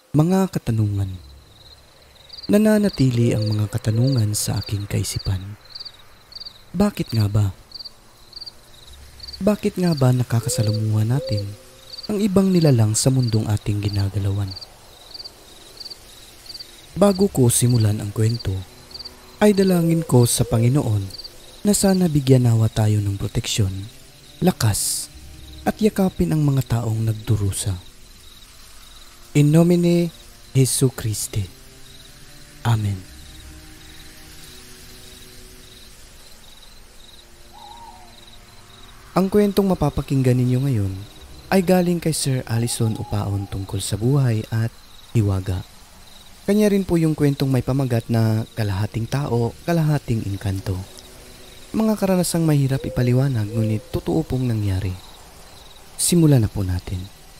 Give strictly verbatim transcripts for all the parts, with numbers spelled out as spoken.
Mga katanungan. Nananatili ang mga katanungan sa aking kaisipan. Bakit nga ba? Bakit nga ba nakakasalumuhan natin ang ibang nilalang sa mundong ating ginagalawan? Bago ko simulan ang kwento, ay dalangin ko sa Panginoon na sana bigyan nawa tayo ng proteksyon, lakas, at yakapin ang mga taong nagdurusa. In nomine Jesu Christi. Amen. Ang kwentong mapapakinggan ninyo ngayon ay galing kay Sir Alison Upaon tungkol sa buhay at hiwaga. Kanya rin po yung kwentong may pamagat na kalahating tao, kalahating inkanto. Mga karanasang mahirap ipaliwanag ngunit totoo pong nangyari. Simulan na po natin.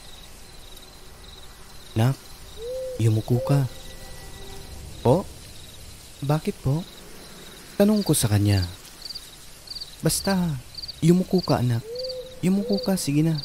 Nak, yumuko ka. Po? Bakit po? Tanong ko sa kanya. Basta, yumuko ka anak. Yumuko ka, sige na.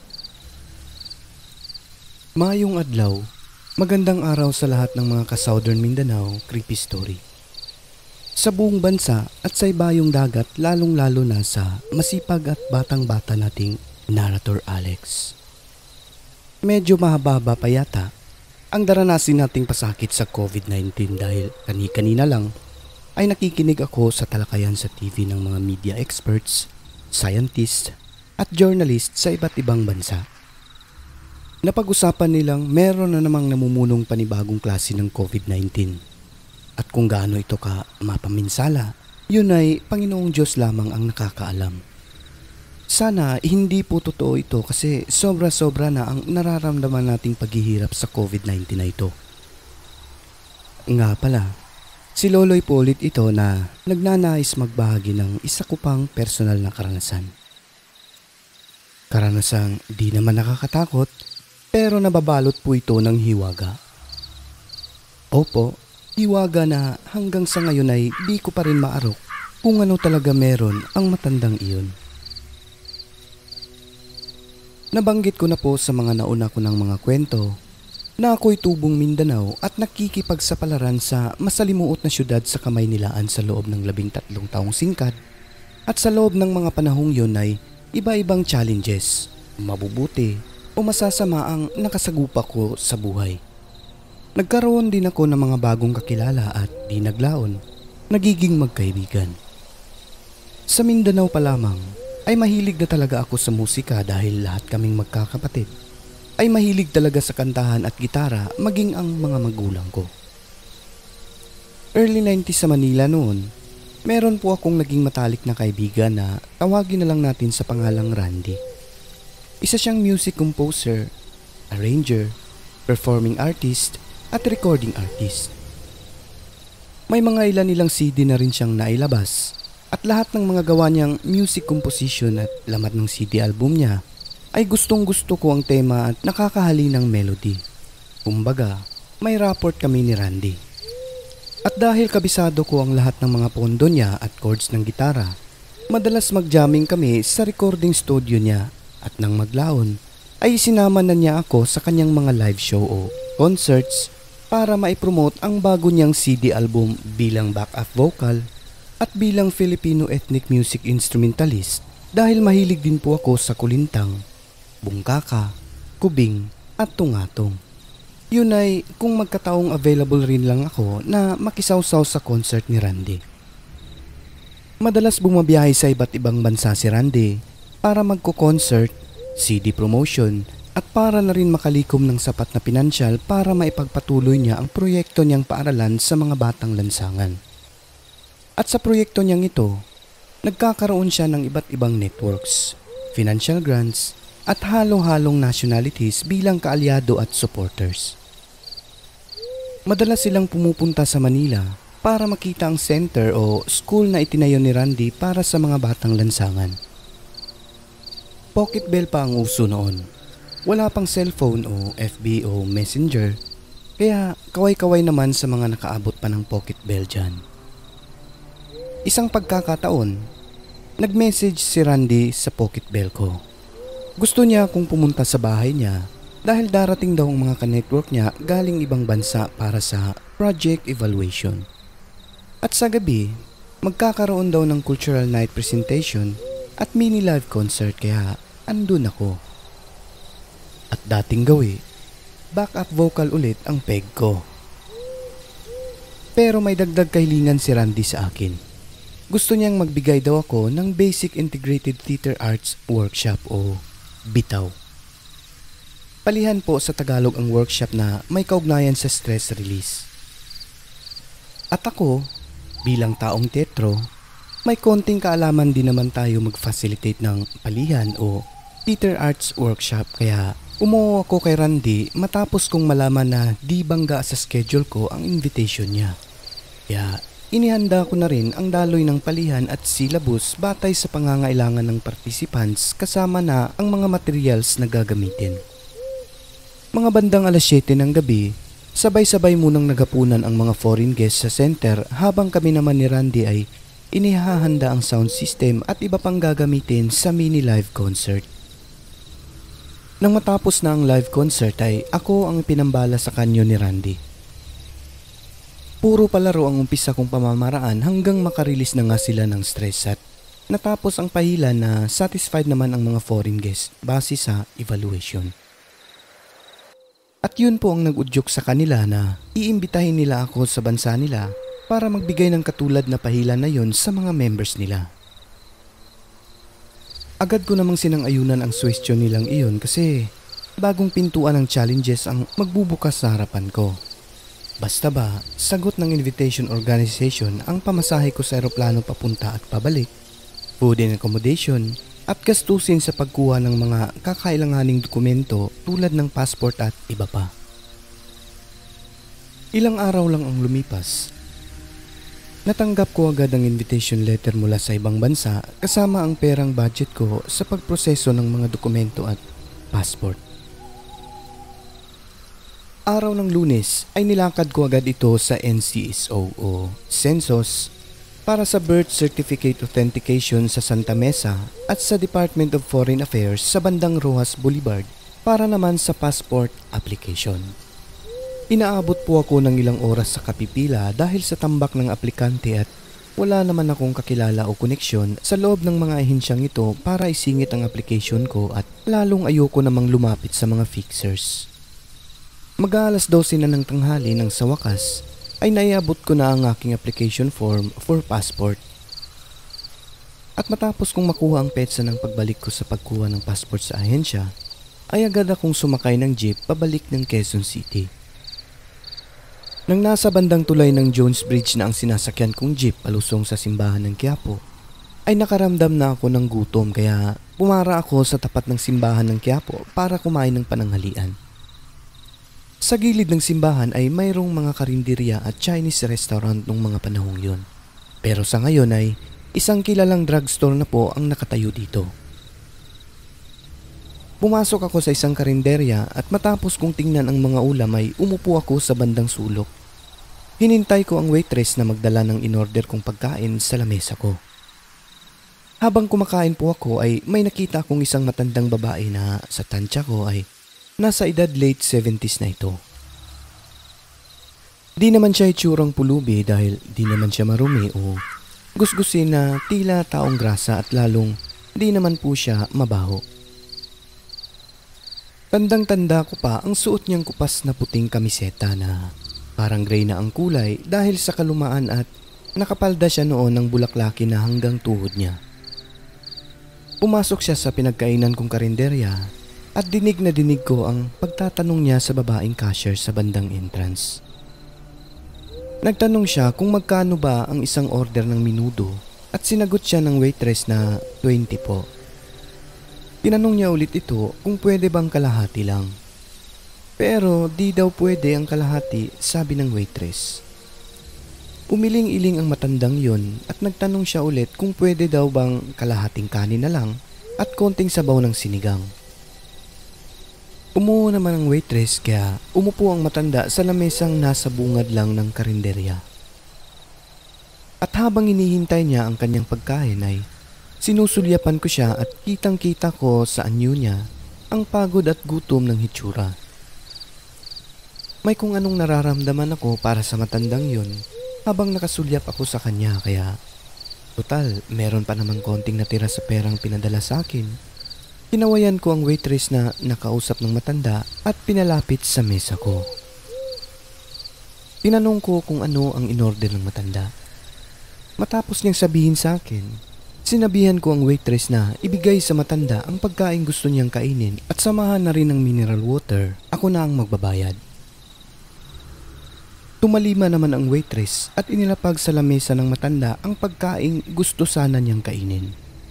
Mayong adlaw, magandang araw sa lahat ng mga ka-Southern Mindanao creepy story. Sa buong bansa at sa ibayong dagat, lalong-lalo na sa masipag at batang-bata nating narrator Alex. Medyo mahaba pa yata ang daranasin nating pasakit sa COVID nineteen dahil kani-kanina lang ay nakikinig ako sa talakayan sa T V ng mga media experts, scientists at journalists sa iba't ibang bansa. Napag-usapan nilang meron na namang namumunong panibagong klase ng COVID nineteen at kung gaano ito ka mapaminsala, yun ay Panginoong Diyos lamang ang nakakaalam. Sana hindi po totoo ito kasi sobra-sobra na ang nararamdaman nating paghihirap sa COVID nineteen na ito. Nga pala, si Loloy po ulit ito na nagnanais magbahagi ng isa ko pang personal na karanasan. Karanasang di naman nakakatakot pero nababalot po ito ng hiwaga. Opo, hiwaga na hanggang sa ngayon ay di ko pa rin maarok kung ano talaga meron ang matandang iyon. Nabanggit ko na po sa mga nauna ko ng mga kwento na ako'y tubong Mindanao at nakikipagsapalaran sa masalimuot na syudad sa Kamaynilaan sa loob ng labing tatlong taong singkad at sa loob ng mga panahong yun ay iba-ibang challenges, mabubuti o masasama ang nakasagupa ko sa buhay. Nagkaroon din ako ng mga bagong kakilala at di naglaon, nagiging magkaibigan. Sa Mindanao pa lamang, ay mahilig na talaga ako sa musika dahil lahat kaming magkakapatid ay mahilig talaga sa kantahan at gitara maging ang mga magulang ko. Early nineties sa Manila noon, meron po akong naging matalik na kaibigan na tawagin na lang natin sa pangalang Randy. Isa siyang music composer, arranger, performing artist at recording artist. May mga ilan nilang C D na rin siyang nailabas. At lahat ng mga gawa niyang music composition at lamat ng C D album niya ay gustong gusto ko ang tema at nakakahali ng melody. Kumbaga, may rapport kami ni Randy. At dahil kabisado ko ang lahat ng mga pondo niya at chords ng gitara, madalas mag-jamming kami sa recording studio niya at nang maglaon ay sinama na niya ako sa kanyang mga live show o concerts para maipromote ang bago niyang C D album bilang backup vocal at bilang Filipino ethnic music instrumentalist dahil mahilig din po ako sa kulintang, bungkaka, kubing at tungatong. Yun ay kung magkataong available rin lang ako na makisawsaw sa concert ni Randy. Madalas bumabiyahe sa iba't ibang bansa si Randy para magko-concert, C D promotion at para na rin makalikom ng sapat na pinansyal para maipagpatuloy niya ang proyekto niyang paaralan sa mga batang lansangan. At sa proyekto niyang ito, nagkakaroon siya ng iba't ibang networks, financial grants, at halong-halong nationalities bilang kaalyado at supporters. Madalas silang pumupunta sa Manila para makita ang center o school na itinayo ni Randy para sa mga batang lansangan. Pocket bell pa ang uso noon. Wala pang cellphone o F B o messenger, kaya kaway-kaway naman sa mga nakaabot pa ng pocket bell dyan. Isang pagkakataon, nag-message si Randy sa pocket bell ko. Gusto niya akong pumunta sa bahay niya dahil darating daw ang mga ka-network niya galing ibang bansa para sa project evaluation. At sa gabi, magkakaroon daw ng cultural night presentation at mini live concert kaya andun ako. At dating gawi, backup vocal ulit ang peg ko. Pero may dagdag kahilingan si Randy sa akin. Gusto niyang magbigay daw ako ng Basic Integrated Theater Arts Workshop o BITAW. Palihan po sa Tagalog ang workshop na may kaugnayan sa stress release. At ako, bilang taong tetro, may konting kaalaman din naman tayo mag-facilitate ng palihan o theater arts workshop kaya umuo ako kay Randy matapos kong malaman na di bangga sa schedule ko ang invitation niya. Kaya inihanda ko na rin ang daloy ng palihan at syllabus batay sa pangangailangan ng participants kasama na ang mga materials na gagamitin. Mga bandang alas siyete ng gabi, sabay-sabay munang nagapunan ang mga foreign guests sa center habang kami naman ni Randy ay inihahanda ang sound system at iba pang gagamitin sa mini live concert. Nang matapos na ang live concert ay ako ang pinambala sa kanyo ni Randy. Puro palaro ang umpisa kong pamamaraan hanggang makarilis na nga sila ng stress at natapos ang pahila na satisfied naman ang mga foreign guests base sa evaluation. At yun po ang nag-udyok sa kanila na iimbitahin nila ako sa bansa nila para magbigay ng katulad na pahila na yon sa mga members nila. Agad ko namang sinang-ayunan ang question nilang iyon kasi bagong pintuan ng challenges ang magbubukas sa harapan ko. Basta ba, sagot ng invitation organization ang pamasahe ko sa eroplano papunta at pabalik, food and accommodation, at gastusin sa pagkuha ng mga kakailanganing dokumento tulad ng passport at iba pa. Ilang araw lang ang lumipas. Natanggap ko agad ang invitation letter mula sa ibang bansa kasama ang perang budget ko sa pagproseso ng mga dokumento at passport. Araw ng Lunes ay nilakad ko agad ito sa N C S O o Census para sa birth certificate authentication sa Santa Mesa at sa Department of Foreign Affairs sa bandang Roxas Boulevard para naman sa passport application. Inaabot po ako ng ilang oras sa kapipila dahil sa tambak ng aplikante at wala naman akong kakilala o koneksyon sa loob ng mga ahensyang ito para isingit ang application ko at lalong ayoko namang lumapit sa mga fixers. Mag-aalas dose na ng tanghali nang sa wakas ay naiabot ko na ang aking application form for passport. At matapos kong makuha ang petsa ng pagbalik ko sa pagkuha ng passport sa ahensya, ay agad akong sumakay ng jeep pabalik ng Quezon City. Nang nasa bandang tulay ng Jones Bridge na ang sinasakyan kong jeep palusong sa simbahan ng Quiapo, ay nakaramdam na ako ng gutom kaya pumara ako sa tapat ng simbahan ng Quiapo para kumain ng pananghalian. Sa gilid ng simbahan ay mayroong mga karinderya at Chinese restaurant nung mga panahong yun. Pero sa ngayon ay isang kilalang drugstore na po ang nakatayo dito. Pumasok ako sa isang karinderya at matapos kong tingnan ang mga ulam ay umupo ako sa bandang sulok. Hinintay ko ang waitress na magdala ng inorder kong pagkain sa lamesa ko. Habang kumakain po ako ay may nakita akong isang matandang babae na sa tansya ko ay nasa edad late seventies na ito. Di naman siya itsurang pulubi dahil di naman siya marumi o gusgusin na tila taong grasa at lalong di naman po siya mabaho. Tandang-tanda ko pa ang suot niyang kupas na puting kamiseta na parang gray na ang kulay dahil sa kalumaan at nakapalda siya noon ng bulaklaki na hanggang tuhod niya. Pumasok siya sa pinagkainan kong karinderya at dinig na dinig ko ang pagtatanong niya sa babaeng cashier sa bandang entrance. Nagtanong siya kung magkano ba ang isang order ng menudo at sinagot siya ng waitress na twenty po. Tinanong niya ulit ito kung pwede bang kalahati lang. Pero di daw pwede ang kalahati, sabi ng waitress. Umiling-iling ang matandang yon at nagtanong siya ulit kung pwede daw bang kalahating kanin na lang at konting sabaw ng sinigang. Umuo naman ang waitress kaya umupo ang matanda sa lamesang nasa bungad lang ng karinderya. At habang inihintay niya ang kanyang pagkain ay sinusulyapan ko siya at kitang-kita ko sa anyo niya ang pagod at gutom ng hitsura. May kung anong nararamdaman ako para sa matandang yun habang nakasulyap ako sa kanya, kaya total, meron pa namang konting natira sa perang pinadala sa akin. Tinawayan ko ang waitress na nakausap ng matanda at pinalapit sa mesa ko. Tinanong ko kung ano ang inorder ng matanda. Matapos niyang sabihin sa akin, sinabihan ko ang waitress na ibigay sa matanda ang pagkain gusto niyang kainin at samahan na rin ng mineral water. Ako na ang magbabayad. Tumalima naman ang waitress at inilapag sa lamesa ng matanda ang pagkain gusto sana niyang kainin.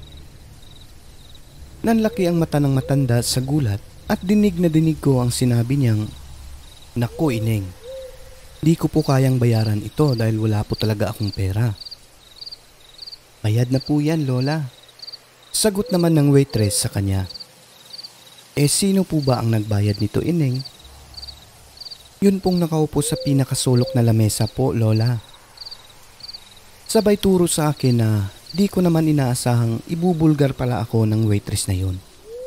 Nanlaki ang mata ng matanda sa gulat at dinig na dinig ko ang sinabi niyang, "Naku, Ineng, di ko po kayang bayaran ito dahil wala po talaga akong pera." "Bayad na po yan, Lola," sagot naman ng waitress sa kanya. "Eh sino po ba ang nagbayad nito, Ineng?" "Yun pong nakaupo sa pinakasulok na lamesa po, Lola." Sabay turo sa akin na di ko naman inaasahang ibubulgar pala ako ng waitress na yun.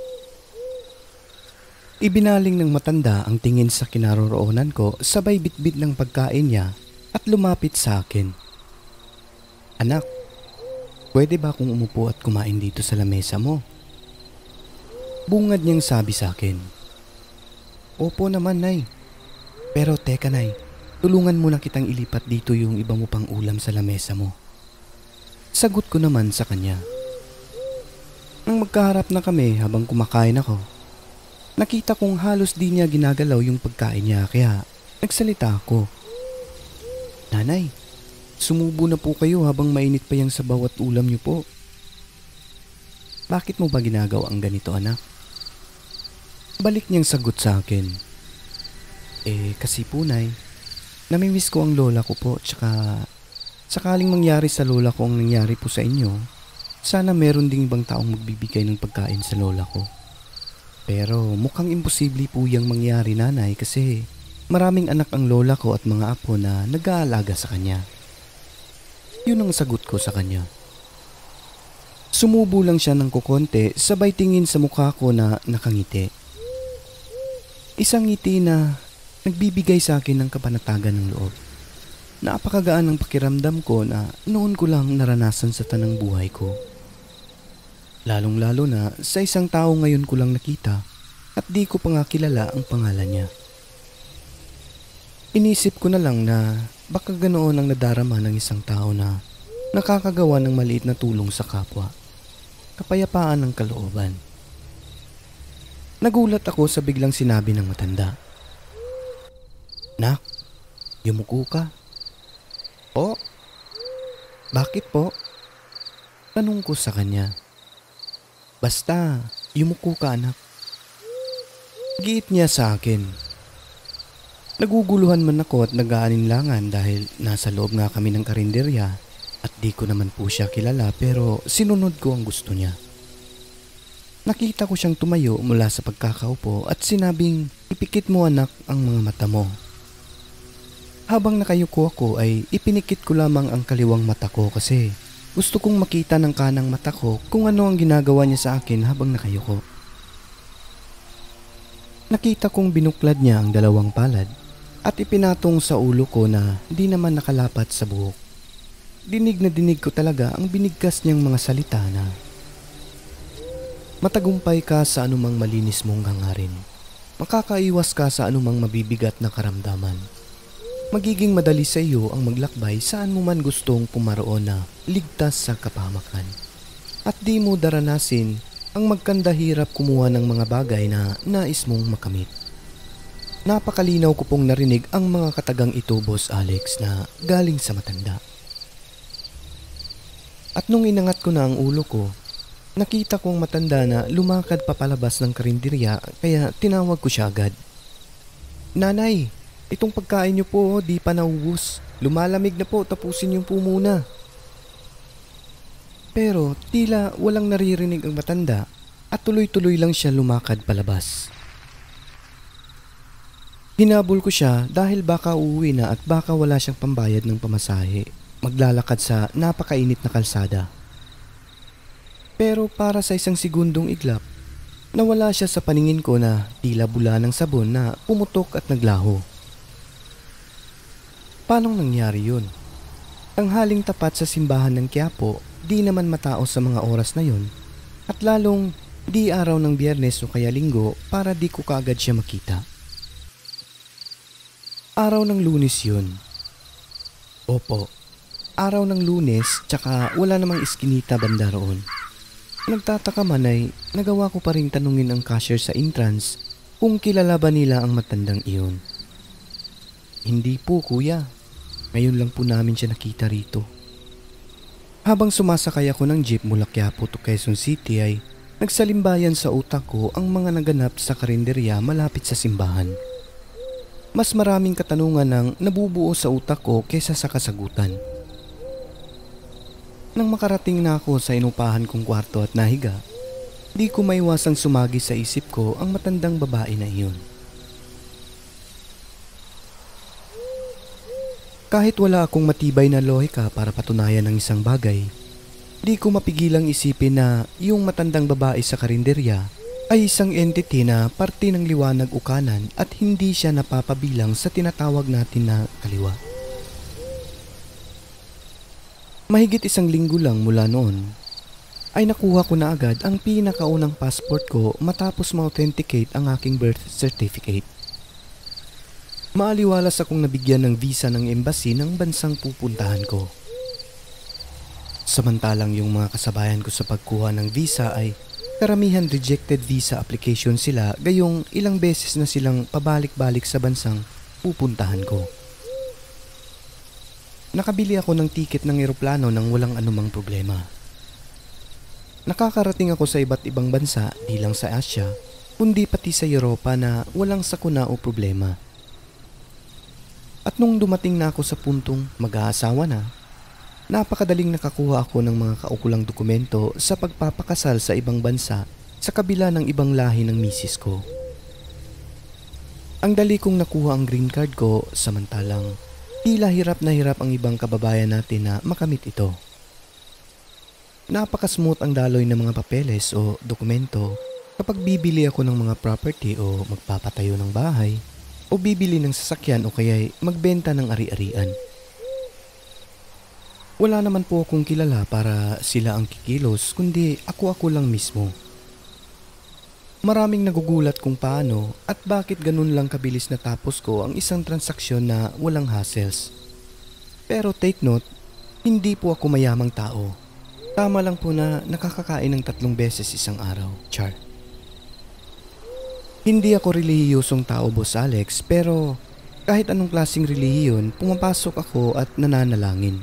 Ibinaling ng matanda ang tingin sa kinaroroonan ko, sabay bitbit ng pagkain niya at lumapit sa akin. "Anak, pwede ba akong umupo at kumain dito sa lamesa mo?" Bungad niyang sabi sa akin. "Opo naman, Nay. Pero teka, Nay, tulungan mo na kitang ilipat dito yung iba mo pang ulam sa lamesa mo." Sagot ko naman sa kanya. Nang magkaharap na kami habang kumakain ako, nakita kong halos di niya ginagalaw yung pagkain niya, kaya nagsalita ako. "Nanay, sumubo na po kayo habang mainit pa yung sabaw at ulam niyo po. Bakit mo ba ginagawa ang ganito, anak?" Balik niyang sagot sa akin. "Eh kasi po, Nay, namimiss ko ang lola ko po, tsaka sakaling mangyari sa lola ko ang nangyari po sa inyo, sana meron ding ibang taong magbibigay ng pagkain sa lola ko. Pero mukhang imposible po yung mangyari, Nanay, kasi maraming anak ang lola ko at mga apo na nag-aalaga sa kanya." Yun ang sagot ko sa kanya. Sumubo lang siya ng kukonte, sabay tingin sa mukha ko na nakangiti. Isang ngiti na nagbibigay sa akin ng kapanatagan ng loob. Napakagaan ng pakiramdam ko na noon ko lang naranasan sa tanang buhay ko. Lalong-lalo na sa isang tao ngayon ko lang nakita at di ko pa nga kilala ang pangalan niya. Inisip ko na lang na baka ganoon ang nadarama ng isang tao na nakakagawa ng maliit na tulong sa kapwa. Kapayapaan ng kalooban. Nagulat ako sa biglang sinabi ng matanda. "Nak, yumuko ka." "Po? Bakit po?" tanong ko sa kanya. "Basta, yumuko ka, anak." Giit niya sa akin. Naguguluhan man ako at nag-aalinlangan dahil nasa loob nga kami ng karinderya at di ko naman po siya kilala, pero sinunod ko ang gusto niya. Nakita ko siyang tumayo mula sa pagkakaupo at sinabing, "Ipikit mo, anak, ang mga mata mo." Habang nakayuko ako ay ipinikit ko lamang ang kaliwang mata ko kasi gusto kong makita ng kanang mata ko kung ano ang ginagawa niya sa akin habang nakayuko. Nakita kong binuklad niya ang dalawang palad at ipinatong sa ulo ko na di naman nakalapat sa buhok. Dinig na dinig ko talaga ang binigkas niyang mga salita na, "Matagumpay ka sa anumang malinis mong hangarin. Makakaiwas ka sa anumang mabibigat na karamdaman. Magiging madali sa iyo ang maglakbay saan mo man gustong pumaroon na ligtas sa kapahamakan. At di mo daranasin ang magkandahirap kumuha ng mga bagay na nais mong makamit." Napakalinaw ko pong narinig ang mga katagang ito, Boss Alex, na galing sa matanda. At nung inangat ko na ang ulo ko, nakita kong matanda na lumakad papalabas ng karinderya, kaya tinawag ko siya agad. "Nanay, itong pagkain niyo po di pa naubos. Lumalamig na po, tapusin niyo po muna." Pero tila walang naririnig ang matanda at tuloy-tuloy lang siya lumakad palabas. Hinabol ko siya dahil baka uuwi na at baka wala siyang pambayad ng pamasahe. Maglalakad sa napakainit na kalsada. Pero para sa isang segundong iglap, Nawala siya sa paningin ko na tila bula ng sabon na pumutok at naglaho. Paanong nangyari yun? Tanghaling tapat sa simbahan ng Quiapo, di naman matao sa mga oras na yun at lalong di araw ng Biyernes o kaya Linggo para di ko kaagad siya makita. Araw ng Lunes yun. Opo, araw ng Lunes tsaka wala namang iskinita banda roon. Nagtataka man ay nagawa ko pa rin tanungin ang cashier sa entrance kung kilala ba nila ang matandang iyon. Hindi po kuya, ngayon lang po namin siya nakita rito. Habang sumasakay ako ng jeep mula Quiapo to Quezon City ay nagsalimbayan sa utak ko ang mga naganap sa karinderya malapit sa simbahan. Mas maraming katanungan ang nabubuo sa utak ko kaysa sa kasagutan. Nang makarating na ako sa inupahan kong kwarto at nahiga, di ko maiwasang sumagi sa isip ko ang matandang babae na iyon. Kahit wala akong matibay na lohika para patunayan ng isang bagay, di ko mapigilang isipin na yung matandang babae sa karinderya ay isang entity na parte ng liwanag o kanan at hindi siya napapabilang sa tinatawag natin na kaliwa. Mahigit isang linggo lang mula noon, ay nakuha ko na agad ang pinakaunang passport ko matapos ma-authenticate ang aking birth certificate. Maaliwalas akong nabigyan ng visa ng embassy ng bansang pupuntahan ko. Samantalang yung mga kasabayan ko sa pagkuha ng visa ay karamihan rejected visa application sila gayong ilang beses na silang pabalik-balik sa bansang pupuntahan ko. Nakabili ako ng tiket ng eroplano nang walang anumang problema. Nakakarating ako sa iba't ibang bansa di lang sa Asia, kundi pati sa Europa na walang sakuna o problema. At nung dumating na ako sa puntong mag-aasawa na, napakadaling nakakuha ako ng mga kaukulang dokumento sa pagpapakasal sa ibang bansa sa kabila ng ibang lahi ng misis ko. Ang dali kong nakuha ang green card ko samantalang tila hirap na hirap ang ibang kababayan natin na makamit ito. Napaka-smooth ang daloy ng mga papeles o dokumento kapag bibili ako ng mga property o magpapatayo ng bahay o bibili ng sasakyan o kaya'y magbenta ng ari-arian. Wala naman po akong kilala para sila ang kikilos kundi ako-ako lang mismo. Maraming nagugulat kung paano at bakit ganun lang kabilis natapos ko ang isang transaksyon na walang hassles. Pero take note, hindi po ako mayamang tao. Tama lang po na nakakakain ng tatlong beses isang araw, char. Hindi ako relihiyosong tao, Boss Alex, pero kahit anong klaseng relihiyon, pumapasok ako at nananalangin.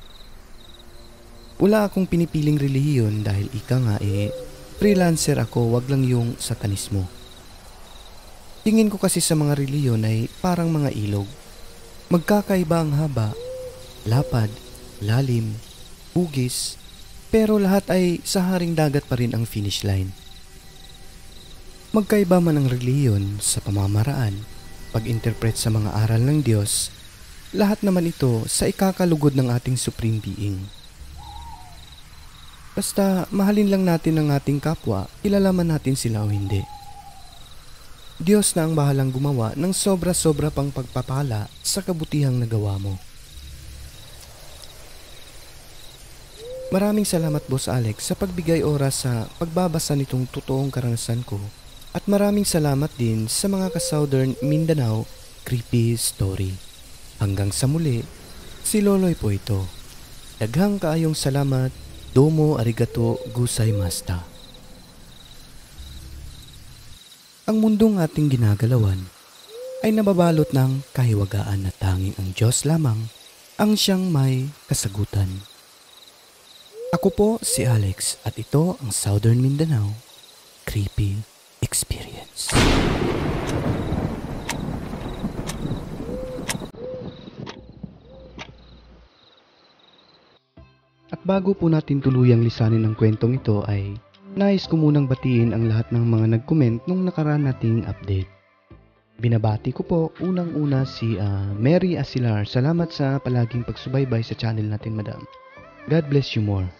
Wala akong pinipiling relihiyon dahil ika nga eh, freelancer ako, wag lang yung satanismo. Tingin ko kasi sa mga reliyon ay parang mga ilog. Magkakaiba ang haba, lapad, lalim, hugis, pero lahat ay sa haring dagat pa rin ang finish line. Magkaiba man ang reliyon sa pamamaraan, pag-interpret sa mga aral ng Diyos, lahat naman ito sa ikakalugod ng ating Supreme Being. Basta mahalin lang natin ang ating kapwa, kilalaman natin sila o hindi. Diyos na ang bahalang gumawa ng sobra-sobra pang pagpapala sa kabutihang nagawa mo. Maraming salamat, Boss Alex, sa pagbigay oras sa pagbabasa nitong totoong karanasan ko at maraming salamat din sa mga ka-Southern Mindanao creepy story. Hanggang sa muli, si Loloy po ito. Daghang kaayong salamat. Domo arigato gozaimashita. Ang mundong ating ginagalawan ay nababalot ng kahiwagaan na tanging ang Diyos lamang ang siyang may kasagutan. Ako po si Alex at ito ang Southern Mindanao Creepy Experience. At bago po natin tuluyang lisanin ang kwentong ito ay nais ko munang batiin ang lahat ng mga nag-comment nung nakaraan nating update. Binabati ko po unang-una si uh, Mary Asilar. Salamat sa palaging pagsubaybay sa channel natin, madam. God bless you more.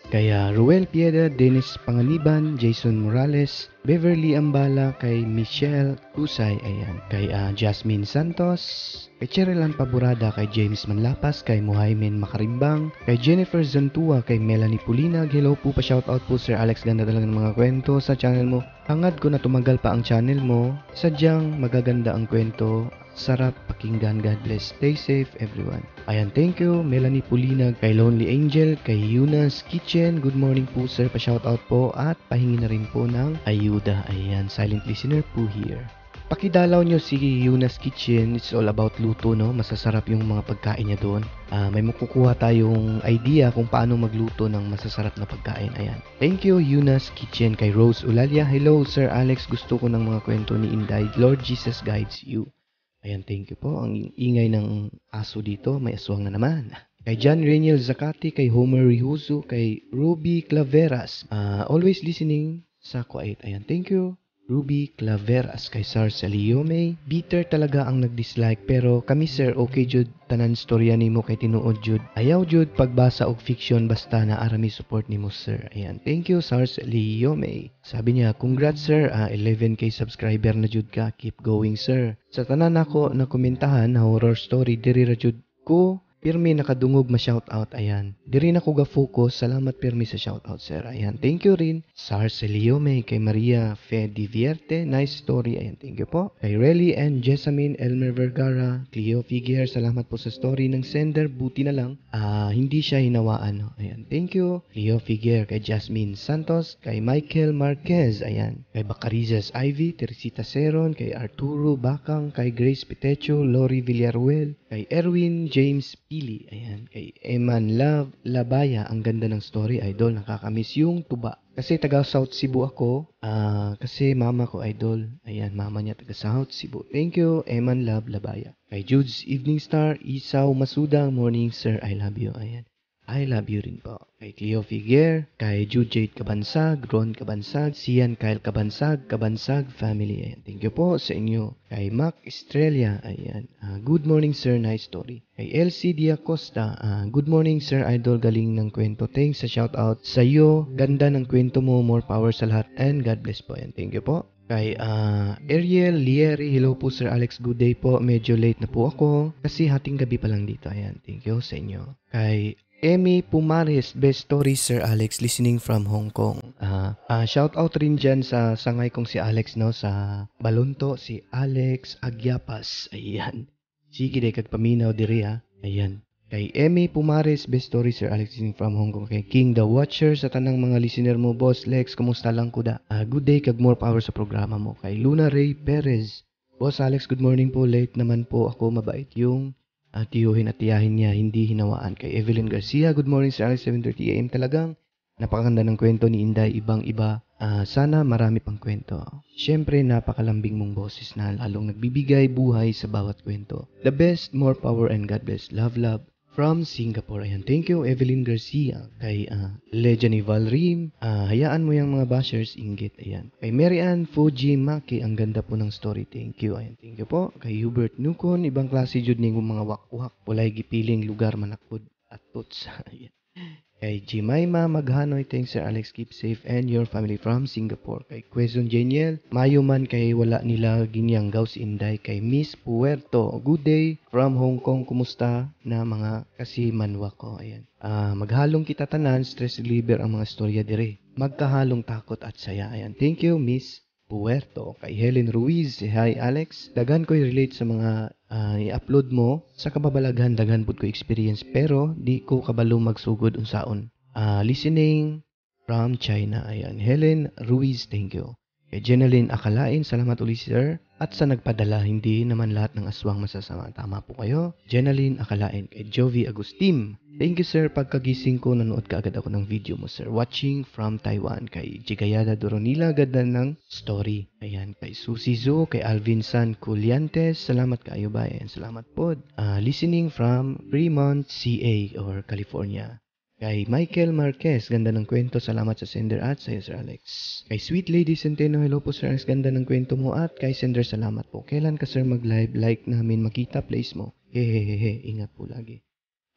Kaya Ruel Piedra, Dennis Panganiban, Jason Morales, Beverly Ambala, kay Michelle Kusay, ayan, kay uh, Jasmine Santos, kay Cherelan Paburada, kay James Manlapas, kay Muhaymin Makarimbang, kay Jennifer Zantua, kay Melanie Pulinag. Hello po, pa shoutout po Sir Alex, ganda talaga ng mga kwento sa channel mo. Hangad ko na tumagal pa ang channel mo, sadyang magaganda ang kwento. Sarap pakinggan. God bless. Stay safe everyone. Ayan, thank you Melanie Pulinag, kay Lonely Angel, kay Yunas Kitchen. Good morning po sir, pa-shoutout po at pahingi na rin po ng ayuda. Ayan, silent listener po here. Pakidalaw nyo si Yunas Kitchen. It's all about luto, no? Masasarap yung mga pagkain niya doon. Uh, may makukuha tayong idea kung paano magluto ng masasarap na pagkain. Ayan. Thank you Yunas Kitchen. Kay Rose Ulalia. Hello Sir Alex, gusto ko ng mga kwento ni Inday. Lord Jesus guides you. Ayan, thank you po. Ang ingay ng aso dito, may aswang na naman. Kay John Reniel Zakati, kay Homer Rihuso, kay Ruby Claveras. Uh, always listening sa Kuwait. Ayan, thank you. Ruby Claveras, kay Sar Saliome. Bitter talaga ang nag-dislike, pero kami sir, okay jud tanan storya nimo kay tinuod jud. Ayaw jud pagbasa og fiction basta na arami support nimo sir. Ayan, thank you Sar Saliome. Sabi niya, congrats sir, uh, eleven K subscriber na jud ka. Keep going sir. Sa tanan nako na komentahan na horror story diri ra jud ko pirmi nakadungog ma-shoutout. Ayan. Diri na ko ga-focus. Salamat pirmi sa shoutout, sir. Ayan. Thank you rin. Sar Celiome, kay Maria Fedivierte. Nice story. Ayan. Thank you po. Kay Relly and Jessamine Elmer Vergara. Cleo Figuer. Salamat po sa story ng sender. Buti na lang. Uh, hindi siya hinawaan. Ayan. Thank you. Cleo Figuer. Kay Jasmine Santos. Kay Michael Marquez. Ayan. Kay Bacarizas Ivy. Teresita Seron. Kay Arturo Bakang. Kay Grace Pitecho. Lori Villaruel. Kay Erwin James Pili, ayan, kay Eman Love Labaya. Ang ganda ng story, idol, nakakamiss yung tuba. Kasi taga South Cebu ako, uh, kasi mama ko idol, ayan, mama niya taga South Cebu. Thank you, Eman Love Labaya. Kay Jude's Evening Star, Isaw Masuda, morning sir, I love you, ayan. I love you rin po. Kay Cleo Figuer, kay Jude Jade Kabansag, Ron Kabansag, Sian Kyle Kabansag, Kabansag family. Ayan. Thank you po sa inyo. Kay Mac Estrella, ayan. Uh, good morning sir, nice story. Kay L C Diacosta, uh, good morning sir, idol, galing ng kwento. Thanks sa shoutout sa iyo. Ganda ng kwento mo, more power sa lahat, and God bless po. Ayan. Thank you po. Kay uh, Ariel Lieri, hello po Sir Alex, good day po. Medyo late na po ako kasi hating gabi pa lang dito. Ayan, thank you sa inyo. Kay Emmy Pumares, best story Sir Alex, listening from Hong Kong. Uh, uh, shout out rin dyan sa sangay kong si Alex, no, sa Balonto, si Alex Agyapas. Ayan. Sige de kag paminaw diri ha. Ayan. Kay Emmy Pumares, best story Sir Alex, listening from Hong Kong. Kay King the Watcher, sa tanang mga listener mo, Boss Lex, kumusta lang kuda? Uh, good day kag more power sa programa mo. Kay Luna Ray Perez, Boss Alex, good morning po. Late naman po ako, mabait yung Uh, tiyuhin at tiyahin niya, hindi hinawaan. Kay Evelyn Garcia, good morning Sir Alex, seven thirty a m Talagang napakaganda ng kwento ni Inday, ibang iba. Uh, sana marami pang kwento. Siyempre, napakalambing mong boses na lalong nagbibigay buhay sa bawat kwento. The best, more power, and God bless. Love, love. From Singapore. Ayan. Thank you, Evelyn Garcia. Kay uh, Legend Valrim. Uh, hayaan mo yung mga bashers, inggit. Ayan. Kay Mary Ann Fujimaki. Ang ganda po ng story. Thank you. Ayan. Thank you po. Kay Hubert Nukon. Ibang klase jud ning mga wakwak. Walay gipiling lugar manakod at tuts. Ayan. Kay Jimaima Maghanoy, thanks Sir Alex, keep safe and your family from Singapore. Kay Quezon Jeniel, mayo man kay wala nila ginyanggaw si Inday. Kay Miss Puerto, good day from Hong Kong, kumusta na mga kasimanwa ko. Ayan. Uh, maghalong kita tanan, stress reliever ang mga storya dire. Magkahalong takot at saya. Ayan. Thank you Miss Puerto. Kay Helen Ruiz, hi Alex, dagan ko relate sa mga uh, i-upload mo. Sa kababalaghan, dagan pud ko experience, pero di ko kabalo magsugod unsaon. Uh, listening from China. Ayan, Helen Ruiz, thank you. Kay Jenaline Akalain, salamat ulit sir. At sa nagpadala, hindi naman lahat ng aswang masasama. Tama po kayo. Jenaline Akalain. Kay Jovi Agustin, thank you sir. Pagkagising ko, nanood ka agad ako ng video mo sir. Watching from Taiwan. Kay Jigayada Doronila, ganda ng story. Ayan. Kay Susie Zo, kay Alvin San Culiantes, salamat kayo ba? Ayan, salamat po. Uh, listening from Fremont, C A or California. Kay Michael Marquez, ganda ng kwento, salamat sa sender at sa iyo Sir Alex. Kay Sweet Lady Centeno, hello po Sir Alex, ganda ng kwento mo at kay sender, salamat po. Kailan ka sir mag-live? Like namin makita, place mo. Hehehehe, ingat po lagi.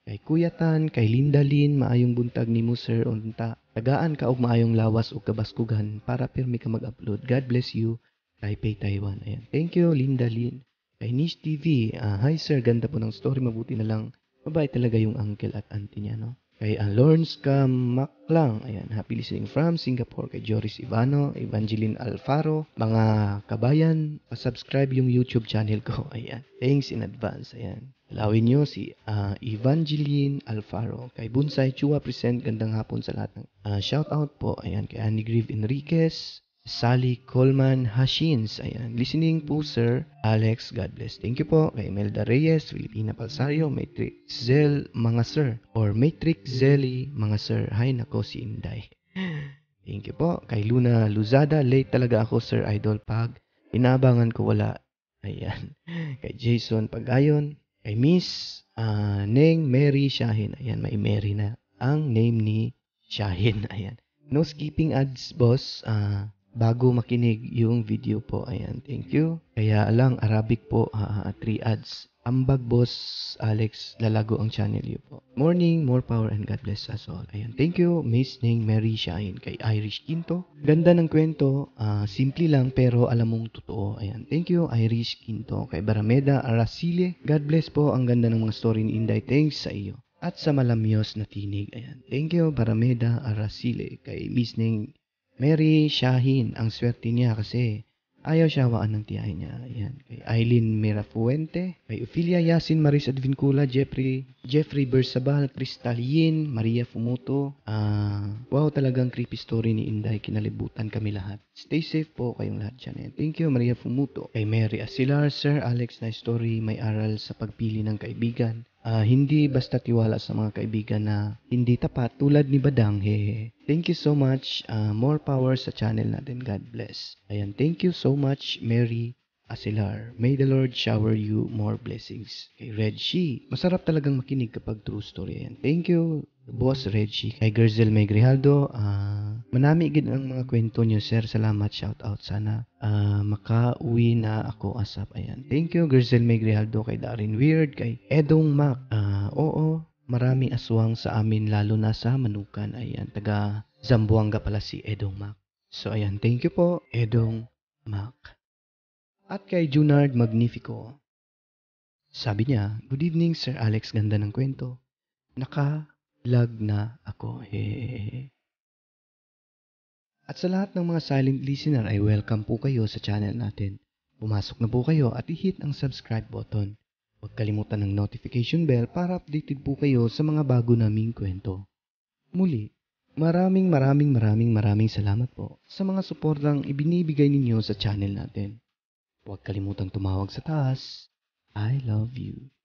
Kay Kuya Tan, kay Linda Lin, maayong buntag nimo sir unta. Tagaan ka og maayong lawas ug kabaskugan para pirmi ka mag-upload. God bless you. Taipei, Taiwan. Ayan. Thank you, Linda Lin. Kay Niche T V, ah, hi sir, ganda po ng story. Mabuti na lang. Mabait talaga yung uncle at auntie niya, no? Kay uh, Lawrence Kamaklang, ayan, happy listening from Singapore. Kay Joris Ivano, Evangeline Alfaro, mga kabayan, pa-subscribe yung YouTube channel ko. Ayan, thanks in advance. Ayan, alawin nyo si uh, Evangeline Alfaro. Kay Bunsay Chua Present, gandang hapon sa lahat ng uh, shout out po. Ayan, kay Annie Grieve Enriquez, Sally Coleman Hashins. Ayan. Listening po, Sir Alex. God bless. Thank you po. Kay Imelda Reyes, Filipina Palsario, Matrix Zel, mga sir. Or Matrix Zelly, mga sir. Hay nako si Inday. Thank you po. Kay Luna Luzada, late talaga ako, Sir Idol. Pag inaabangan ko, wala. Ayan. Kay Jason Pagayon. Kay Miss uh, Neng Mary Shahin. Ayan, may Mary na ang name ni Shahin. Ayan. No skipping ads, boss. Ah... Uh, bago makinig yung video po. Ayan, thank you. Kaya lang, Arabic po, uh, three ads. Ambag, boss Alex, lalago ang channel niyo po. Morning, more power, and God bless us all. Ayan, thank you, Miss Ning Mary Shine. Kay Irish Quinto. Ganda ng kwento, uh, simple lang, pero alam mong totoo. Ayan, thank you, Irish Quinto. Kay Barameda Aracile. God bless po, ang ganda ng mga story ni Inday. Thanks sa iyo. At sa malamyos na tinig. Ayan, thank you, Barameda Aracile. Kay Miss Ning Mary Shahin, ang swerte niya kasi ayaw siya hawaan ng tiyahin niya. Ayan. Kay Eileen Mirafuente, kay Ophelia Yasin, Maris Advincula, Jeffrey, Jeffrey Bersabal, Crystal Yin, Maria Fumuto. Uh, wow, talagang creepy story ni Inday. Kinalibutan kami lahat. Stay safe po kayong lahat dyan. Ayan. Thank you, Maria Fumuto. Kay Mary Asilar, Sir Alex, na story, may aral sa pagpili ng kaibigan. Uh, hindi basta tiwala sa mga kaibigan na hindi tapat tulad ni Badang. Hehe. Thank you so much. Uh, more power sa channel natin. God bless. Ayan. Thank you so much, Mary Asilar. May the Lord shower you more blessings. Kay Reggie. Masarap talagang makinig kapag true story. Ayan. Thank you, Boss Reggie. Kay Gerzel May Grijaldo. Uh, manami gid ang mga kwento niyo, sir. Salamat. Shout out. Sana uh, makauwi na ako asap. Ayan. Thank you, Gerzel May Grijaldo. Kay Darin Weird. Kay Edong Mac. Uh, oo. Maraming aswang sa amin, lalo na sa Manukan. Ayan. Taga Zamboanga pala si Edong Mac. So, ayan. Thank you po, Edong Mac. At kay Junard Magnifico. Sabi niya, good evening, Sir Alex. Ganda ng kwento. Naka-lag na ako. Hehehe. At sa lahat ng mga silent listener ay welcome po kayo sa channel natin. Pumasok na po kayo at i-hit ang subscribe button. Huwag kalimutan ng notification bell para updated po kayo sa mga bago naming kwento. Muli, maraming maraming maraming maraming salamat po sa mga suportang ibinibigay ninyo sa channel natin. Huwag kalimutang tumawag sa taas. I love you.